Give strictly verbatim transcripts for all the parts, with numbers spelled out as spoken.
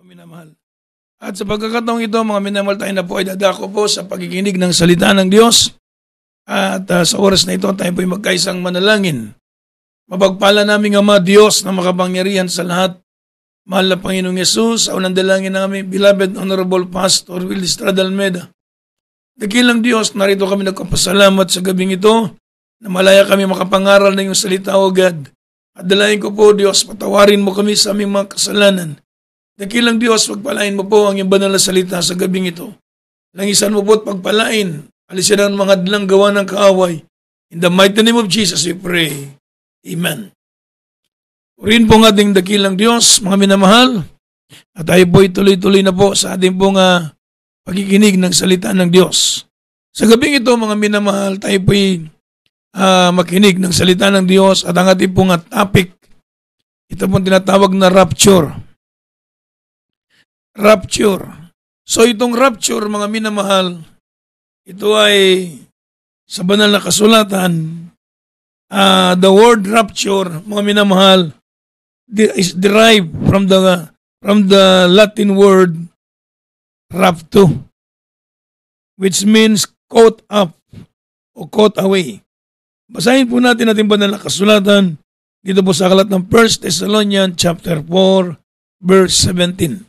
minamahal. At sa pagkakataong ito, mga minamahal, tayo na po ay dadako po sa pakikinig ng salita ng Diyos. At uh, sa oras na ito, tayo po ay magkaisang manalangin. Mapagpala namin Ama Diyos na makapangyarihan sa lahat. Mahal na Panginoong Yesus, sa unang dalangin namin, beloved Honorable Pastor Will Estrada Almeida. Dakilang Diyos, narito kami nagpapasalamat sa gabing ito na malaya kami makapangaral ng iyong salita, O God. At dalayan ko po, Diyos, patawarin mo kami sa aming mga kasalanan. Dakilang Diyos, pagpalain mo po ang iyong banal na salita sa gabing ito. Langisan mo po at pagpalain, alisin ang mga dilang gawa ng kaaway. In the mighty name of Jesus, we pray. Amen. Purihin po ang ating dakilang Diyos, mga minamahal. At tayo po ituloy-tuloy na po sa ating pong uh, pagkikinig ng salita ng Diyos. Sa gabing ito, mga minamahal, tayo po uh, makinig ng salita ng Diyos at ang ating pong uh, topic, ito pong tinatawag na rapture. Rapture. So itong rapture, mga minamahal, ito ay sa banal na kasulatan, uh, the word rapture, mga minamahal, is derived from the from the Latin word rapto, which means caught up o caught away. Basahin po natin ating banal na kasulatan dito po sa aklat ng First Thessalonians chapter four verse seventeen.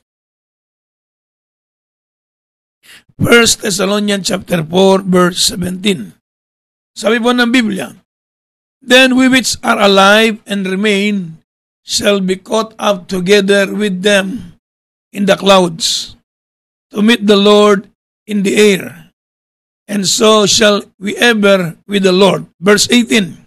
First Thessalonians chapter four verse seventeen. Sabi po ng Biblia, "Then we which are alive and remain shall be caught up together with them in the clouds to meet the Lord in the air, and so shall we ever with the Lord." Verse eighteen.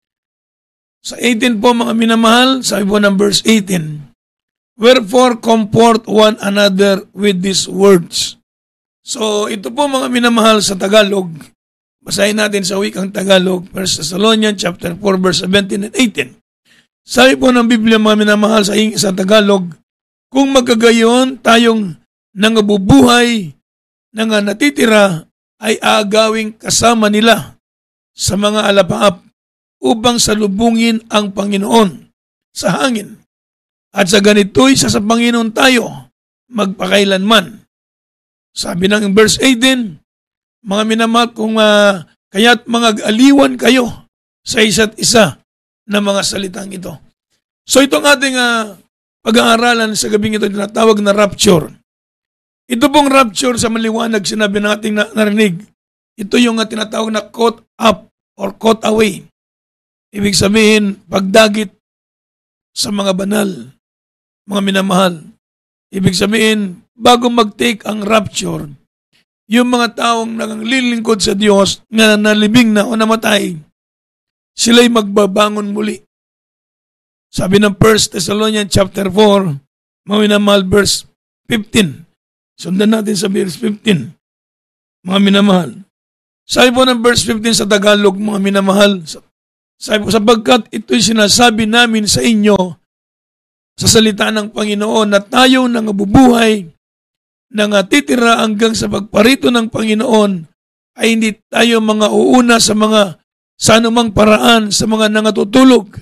Sa eighteen po, mga minamahal, sabi po ng verse eighteen, "Wherefore comfort one another with these words." So ito po, mga minamahal, sa Tagalog, basahin natin sa wikang Tagalog, First Thessalonians chapter four verse seventeen and eighteen. Sabi po ng Biblia, mga minamahal, sa, sa Tagalog, "Kung magkagayon tayong nangabubuhay, nang natitira, ay aagawing kasama nila sa mga alapaap upang salubungin ang Panginoon sa hangin. At sa ganito'y sa sa Panginoon tayo magpakailanman." Sabi ng verse eighteen, mga minamahal, kung uh, kaya't mga aliwan kayo sa isa't isa na mga salitang ito. So itong ating uh, pag-aaralan sa gabing ito, tinatawag na rapture. Ito pong rapture, sa maliwanag sinabi nating na, narinig, ito yung uh, tinatawag na caught up or caught away. Ibig sabihin, pagdagit sa mga banal, mga minamahal. Ibig sabihin, bago mag-take ang rapture, yung mga taong nanglilingkod sa Diyos na nalibing na o namatay, sila'y magbabangon muli. Sabi ng First Thessalonians chapter four, mga minamahal, verse fifteen. Sundan natin sa verse fifteen. Mga minamahal. Sabi po ng verse fifteen sa Tagalog, mga minamahal, sabi po, "Sapagkat ito'y sinasabi namin sa inyo sa salita ng Panginoon na tayo nang nabubuhay, nang titira hanggang sa pagparito ng Panginoon, ay hindi tayo mga uuna sa mga sa anumang paraan sa mga nangatutulog."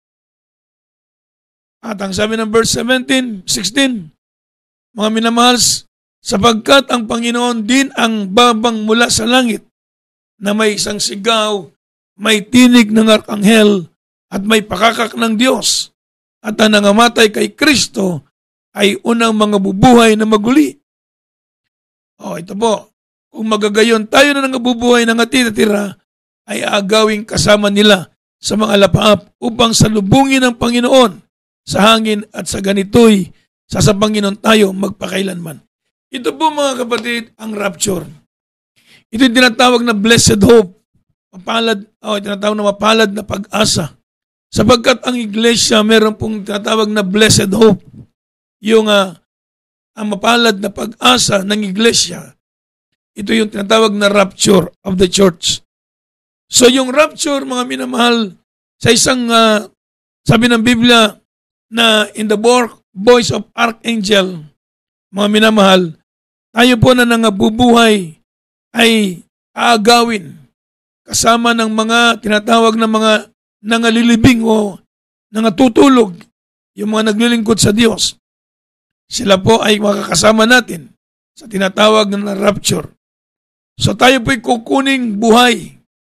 At ang sabi ng verse seventeen, sixteen, mga minamahal, "Sapagkat ang Panginoon din ang babang mula sa langit, na may isang sigaw, may tinig ng arkanghel, at may pakakak ng Diyos, at ang nangamatay kay Kristo ay unang mga bubuhay na maguli." O, ito po, kung magagayon tayo na nangabubuhay na natitira, ay agawing kasama nila sa mga alapaap upang salubungin ang Panginoon sa hangin, at sa ganito'y sa sa Panginoon tayo magpakailanman. Ito po, mga kapatid, ang rapture. Ito yung tinatawag na blessed hope. Mapalad, o tinatawag na mapalad na pag-asa. Sapagkat ang iglesia, meron pong tinatawag na blessed hope. Yung uh, ang mapalad na pag-asa ng iglesia, ito yung tinatawag na rapture of the church. So yung rapture, mga minamahal, sa isang, uh, sabi ng Biblia, na in the voice of archangel, mga minamahal, tayo po na nangabubuhay ay aagawin kasama ng mga tinatawag na mga nangalilibing o nangatutulog, yung mga naglilingkod sa Diyos. sila po ay makakasama natin sa tinatawag na rapture. So tayo po'y kukuning buhay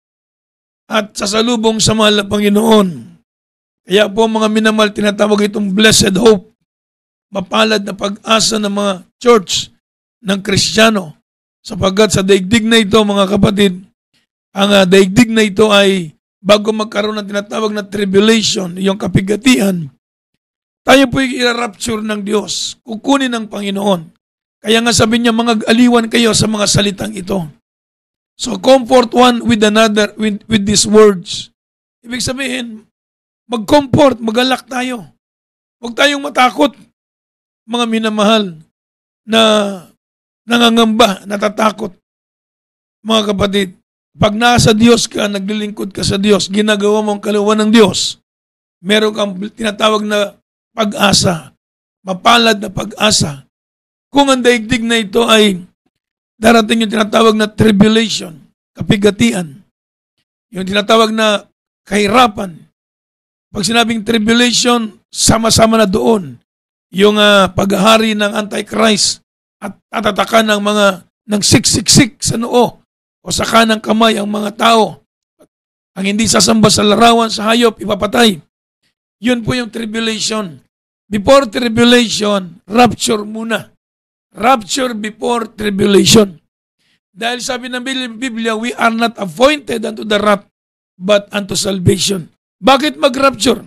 at sasalubong sa mahal na Panginoon. Kaya po mga minamahal, tinatawag itong blessed hope, mapalad na pag-asa ng mga church ng Kristiyano. Sapagkat sa daigdig na ito, mga kapatid, ang uh, daigdig na ito ay bago magkaroon ng tinatawag na tribulation, yung kapigatian, tayo po'y i-rapture ng Diyos, kukunin ng Panginoon. Kaya nga sabi niya, mga aliwan kayo sa mga salitang ito. So comfort one with another with, with these words. Ibig sabihin, mag-comfort, mag-alak tayo. Huwag tayong matakot, mga minamahal, na nangangamba, natatakot. Mga kapatid, pag nasa Diyos ka, naglilingkod ka sa Diyos, ginagawa mo ang kaluwan ng Diyos, meron kang tinatawag na pag-asa, mapalad na pag-asa. Kung ang daigdig na ito ay darating yung tinatawag na tribulation, kapigatian, yung tinatawag na kahirapan. Pag sinabing tribulation, sama-sama na doon yung uh, paghahari ng Antichrist at tatatakan ng mga ng siksiksik sa noo o sa kanang kamay ang mga tao. Ang hindi sasamba sa larawan, sa hayop, ipapatay. Yun po yung tribulation. Before tribulation, rapture muna. Rapture before tribulation. Dahil sabi ng Biblia, we are not appointed unto the wrath, but unto salvation. Bakit mag-rapture?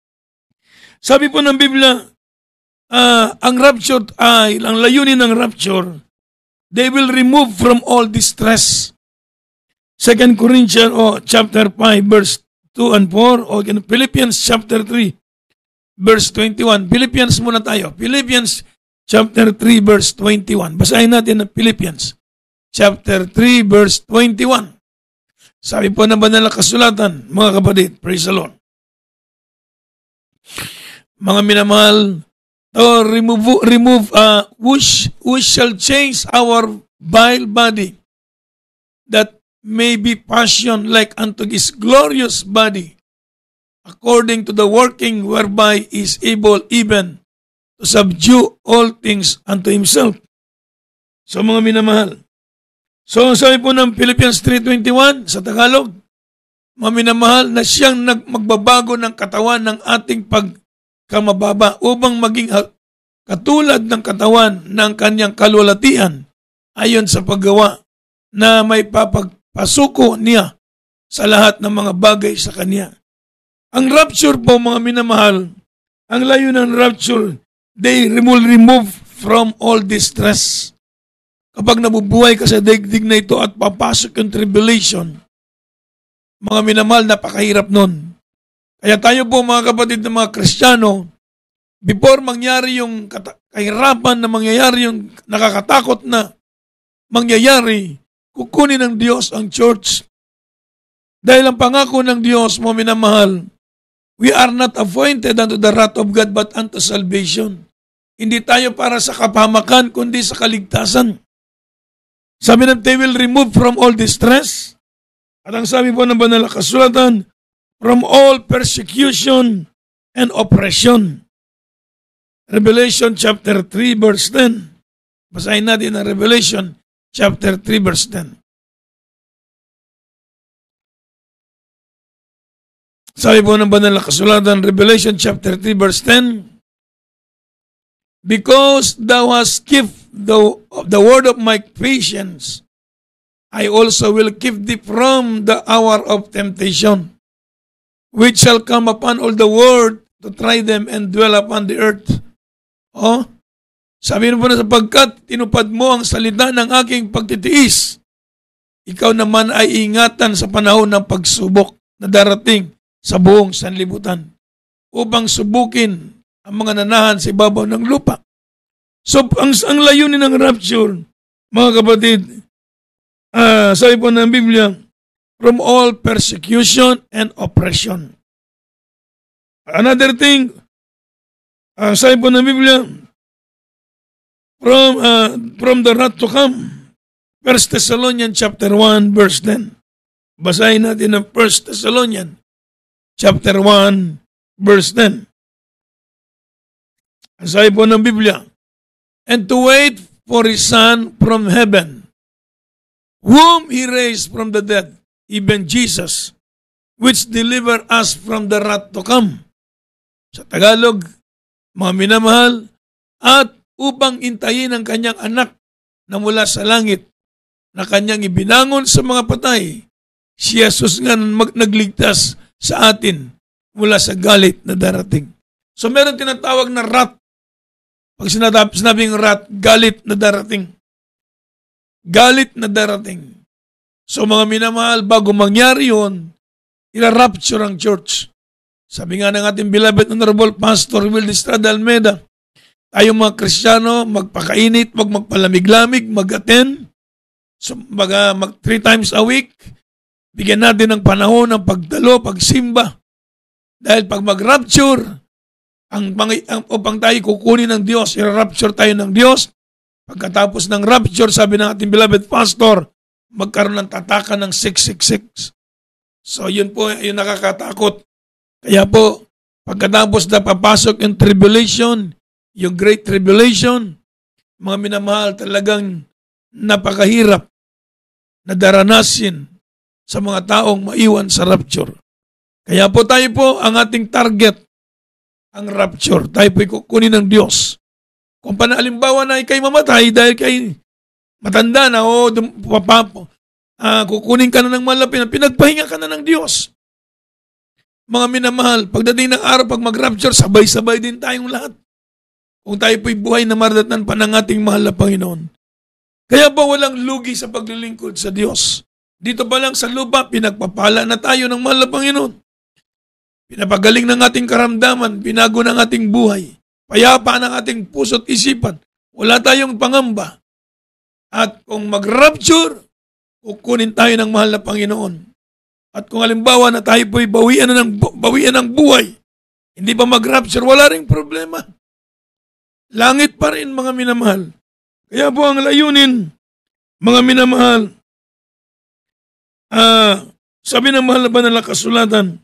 Sabi po ng Biblia, uh, ang rapture ay, ang layunin ng rapture, they will remove from all distress. Second Corinthians oh, chapter five, verse two and four, o Philippians chapter three, verse twenty-one. Philippians muna tayo. Philippians chapter three, verse twenty-one. Basahin natin ang Philippians chapter three, verse twenty-one. Sabi po ng banal na kasulatan, mga kapatid, praise the Lord. Mga minamahal, to remove, remove uh, which, which shall change our vile body, that may be fashioned like unto his glorious body, according to the working whereby he is able even to subdue all things unto himself. So mga minamahal, so sabi po ng Philippians three twenty-one sa Tagalog, mga minamahal, na siyang magbabago ng katawan ng ating pagkamababa upang maging katulad ng katawan ng kanyang kalwalatian ayon sa paggawa na may papagpasuko niya sa lahat ng mga bagay sa kanya. Ang rapture po, mga minamahal, ang layo ng rapture, they will remove from all distress. Kapag nabubuhay ka sa daigdig na ito at papasok yung tribulation, mga minamahal, napakahirap nun. Kaya tayo po, mga kapatid na mga Kristiyano, before mangyari yung kahirapan na mangyayari, yung nakakatakot na mangyayari, kukunin ng Diyos ang church. Dahil ang pangako ng Diyos, mga minamahal, we are not appointed unto the wrath of God but unto salvation. Hindi tayo para sa kapahamakan, kundi sa kaligtasan. Sabi na, they will remove from all distress. At ang sabi po ng banal na kasulatan, from all persecution and oppression. Revelation chapter three verse ten. Basahin natin ang Revelation chapter three verse ten. Sabi po ng banal na kasulatan, Revelation chapter three verse ten, because thou hast kept the, the word of my patience, I also will keep thee from the hour of temptation, which shall come upon all the world to try them and dwell upon the earth. Oh, sabi po na, sapagkat tinupad mo ang salita ng aking pagtitiis, ikaw naman ay ingatan sa panahon ng pagsubok na darating sa buong sanlibutan upang subukin ang mga nanahan sa ibabaw ng lupa. So, ang, ang layunin ng rapture, mga kapatid, uh, sabi po ng Biblia, from all persecution and oppression. Another thing, uh, sabi po ng Biblia, from, uh, from the wrath to come. First Thessalonians chapter one, verse ten. Basahin natin ang First Thessalonians chapter one, verse ten. Ang sabi po ng Biblia, and to wait for His Son from heaven, whom He raised from the dead, even Jesus, which deliver us from the wrath to come. Sa Tagalog, mga minamahal, at upang intayin ang kanyang anak na mula sa langit, na kanyang ibinangon sa mga patay, si Jesus nga mag- nagligtas sa atin mula sa galit na darating. So meron tinatawag na wrath. Pag sinab- sinabing wrath, galit na darating. Galit na darating. So mga minamahal, bago mangyari yun, ira-rapture ang church. Sabi nga ng ating beloved Honorable Pastor Will Estrada Almeida, tayong mga Kristiyano, magpakainit, wag magpalamig-lamig, mag-attend, so, mag, uh, mag three times a week, bigyan natin ng panahon ng pagdalo, pagsimba. Dahil pag mag-rapture, ang, ang, upang tayo kukunin ng Diyos, ira-rapture tayo ng Diyos. Pagkatapos ng rapture, sabi ng ating beloved pastor, magkaroon ng tatakan ng six six six. So yun po, yung nakakatakot. Kaya po, pagkatapos na papasok yung tribulation, yung great tribulation, mga minamahal, talagang napakahirap na daranasin sa mga taong maiwan sa rapture. Kaya po tayo po, ang ating target, ang rapture. Tayo po'y kukunin ng Diyos. Kung panahalimbawa na ikay mamatay dahil kay matanda na o papapo, uh, kukunin ka na ng malapit, pinagpahinga ka na ng Diyos. Mga minamahal, pagdating ng araw, pag mag-rapture, sabay-sabay din tayong lahat. Kung tayo po'y buhay na maradatan pa ng ating mahal na Panginoon. Kaya po walang lugi sa paglilingkod sa Diyos. Dito pa lang sa lupa, pinagpapala na tayo ng mahal na Panginoon. Pinapagaling ng ating karamdaman, binago ng ating buhay. Payapa ng ating puso't isipan. Wala tayong pangamba. At kung mag-rapture, kukunin tayo ng mahal na Panginoon. At kung halimbawa na tayo po'y bawian na ng, bawian ng buhay, hindi pa mag-rapture, wala ring problema. Langit pa rin, mga minamahal. Kaya po ang layunin, mga minamahal, uh, sabi ng mahal na banal na kasulatan,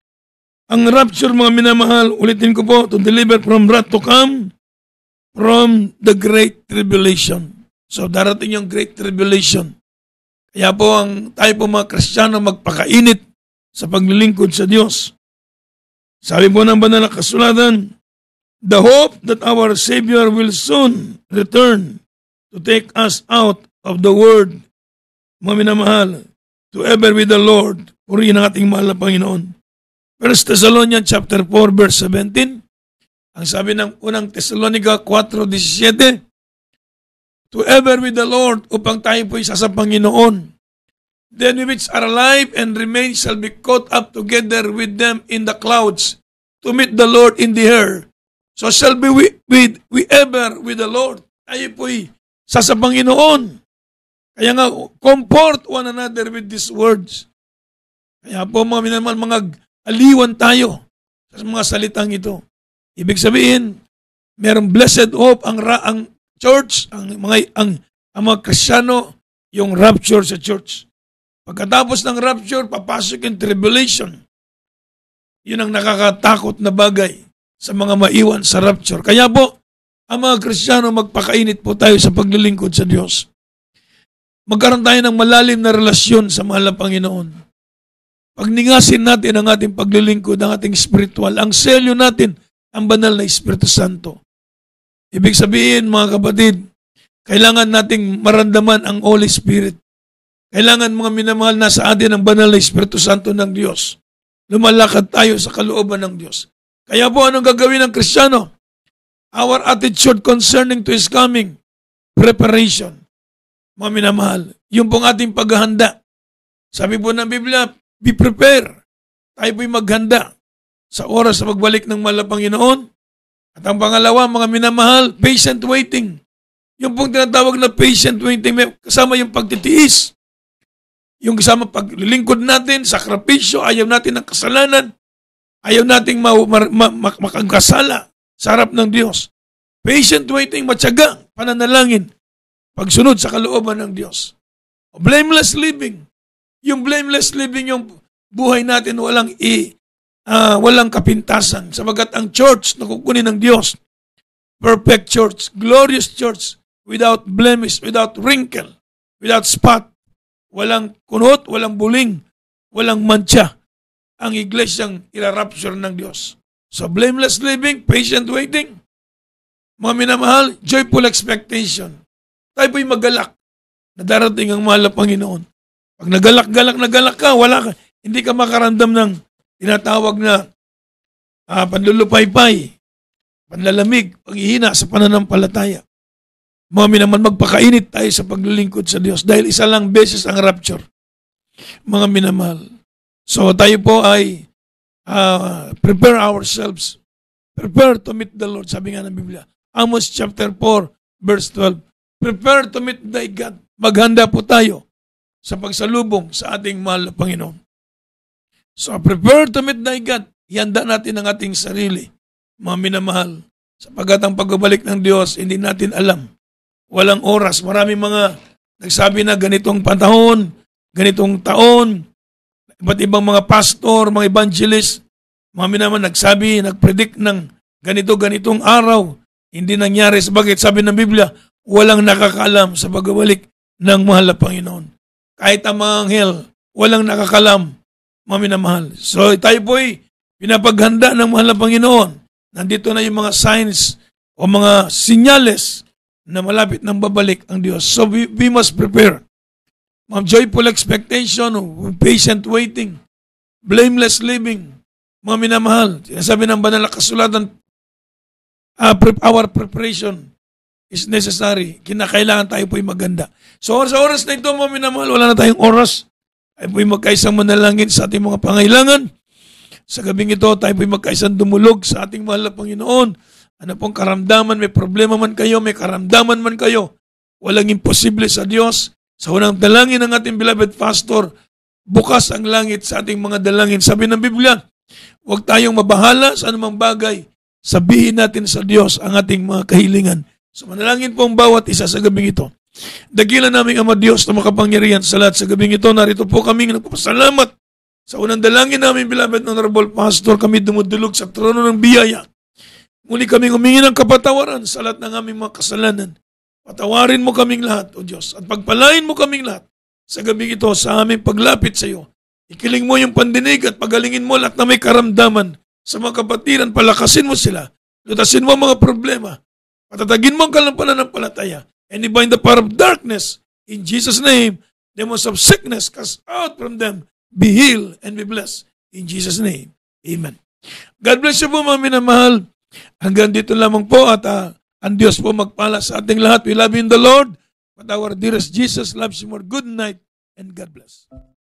ang rapture, mga minamahal, ulitin ko po, to deliver from wrath to come, from the great tribulation. So darating yung great tribulation. Kaya po ang tayo po mga Kristiyano magpakainit sa paglilingkod sa Diyos. Sabi po ng banal na kasulatan, the hope that our Savior will soon return to take us out of the world, mga minamahal, to ever with the Lord, purihin ang ating mahal na Panginoon. First Thessalonians chapter four verse seventeen, ang sabi ng unang Thessalonica four seventeen, to ever with the Lord, upang tayo po isa sa Panginoon. Then we which are alive and remain shall be caught up together with them in the clouds to meet the Lord in the air. So shall be we, with, we ever with the Lord. Tayo po isa sa Panginoon. Kaya nga, comfort one another with these words. Kaya po mga minamahal, mga aliwan tayo sa mga salitang ito. Ibig sabihin, merong blessed hope ang, ang church, ang mga ang, ang mga Kristiyano, yung rapture sa church. Pagkatapos ng rapture, papasok yung tribulation. Yun ang nakakatakot na bagay sa mga maiwan sa rapture. Kaya po, ang mga Kristiyano, magpakainit po tayo sa paglilingkod sa Diyos. Magkaroon tayo ng malalim na relasyon sa mahal na Panginoon. Pagningasin natin ang ating paglilingkod, ang ating spiritual, ang selyo natin, ang banal na Espiritu Santo. Ibig sabihin, mga kapatid, kailangan nating maramdaman ang Holy Spirit. Kailangan, mga minamahal, na sa atin ang banal na Espiritu Santo ng Diyos. Lumalakad tayo sa kalooban ng Diyos. Kaya po, anong gagawin ng Kristiyano? Our attitude concerning to His coming, preparation. Mga minamahal, yung pong ating paghahanda. Sabi po ng Biblia, be prepared. Tayo po'y maghanda sa oras sa pagbalik ng mahal na Panginoon. At ang pangalawa, mga minamahal, patient waiting. Yung pong tinatawag na patient waiting, may kasama yung pagtitiis. Yung kasama paglilingkod natin, sakripisyo, ayaw natin ng kasalanan. Ayaw nating ma- ma- ma- ma- makagkasala sa harap ng Diyos. Patient waiting, matyaga, pananalangin, pagsunod sa kalooban ng Diyos. Blameless living. Yung blameless living, yung buhay natin walang i- uh, walang kapintasan. Sabagat ang church na kukunin ng Diyos, perfect church, glorious church, without blemish, without wrinkle, without spot, walang kunot, walang buling, walang mancha, ang iglesyang irarapture ng Diyos. So blameless living, patient waiting, mga minamahal, joyful expectation. Tayo po'y magalak na darating ang mahal na Panginoon. Pag nagalak-galak, nagalak ka, wala ka, hindi ka makaramdam ng tinatawag na uh, panlulupaypay, panlalamig, paghihina sa pananampalataya. Mga minaman, magpakainit tayo sa paglilingkod sa Diyos dahil isa lang beses ang rapture. Mga minamahal. So tayo po ay uh, prepare ourselves. Prepare to meet the Lord. Sabi nga ng Biblia. Amos chapter four, verse twelve. Prepare to meet thy God. Maghanda po tayo sa pagsalubong sa ating mahal na Panginoon. So prepare to meet thy God. Ihanda natin ang ating sarili. Mga minamahal. Sapagkat ang pagbabalik ng Diyos, hindi natin alam. Walang oras. Maraming mga nagsabi na ganitong panahon, ganitong taon, iba't ibang mga pastor, mga evangelist, mga minaman nagsabi, nagpredict ng ganito, ganitong araw. Hindi nangyari. Sabagit sabi ng Biblia, walang nakakaalam sa pagbabalik ng mahal na Panginoon. Kahit ang mga anghel, walang nakakalam, mga minamahal. So tayo po'y pinapaghanda ng mahal na Panginoon. Nandito na yung mga signs o mga sinyales na malapit nang babalik ang Diyos. So we, we must prepare. Mga joyful expectation, patient waiting, blameless living, mga minamahal. Sinasabi ng banal na kasulatan, uh, our preparation is necessary. Kinakailangan tayo po'y maganda. So sa oras na ito, mga minamahal, wala na tayong oras. Tayo po'y magkaisang manalangin sa ating mga pangailangan. Sa gabing ito, tayo po'y magkaisang dumulog sa ating mahal na Panginoon. Ano pong karamdaman, may problema man kayo, may karamdaman man kayo, walang imposible sa Diyos. Sa unang dalangin ng ating beloved pastor, bukas ang langit sa ating mga dalangin. Sabi ng Biblia, huwag tayong mabahala sa anumang bagay. Sabihin natin sa Diyos ang ating mga kahilingan. So manalangin po ang bawat isa sa gabing ito. Dakilan namin Ama Diyos na makapangyarihan sa lahat sa gabing ito. Narito po kami nagpapasalamat sa unang dalangin namin, beloved honorable pastor. Kami dumudulog sa trono ng biyaya. Muli kaming humingi ng kapatawaran sa lahat ng aming mga kasalanan. Patawarin mo kaming lahat, O Diyos, at pagpalain mo kaming lahat sa gabing ito sa aming paglapit sa iyo. Ikiling mo yung pandinig at pagalingin mo lahat na may karamdaman sa mga kapatiran. Palakasin mo sila. Lutasin mo ang mga problema. Patatagin mo ang kalampalataya. And bind the power of darkness. In Jesus' name, demons of sickness cast out from them. Be healed and be blessed. In Jesus' name, amen. God bless you po, mga minamahal. Hanggang dito lamang po at uh, ang Diyos po magpala sa ating lahat. We love you in the Lord. But our dearest Jesus loves you more. Good night and God bless.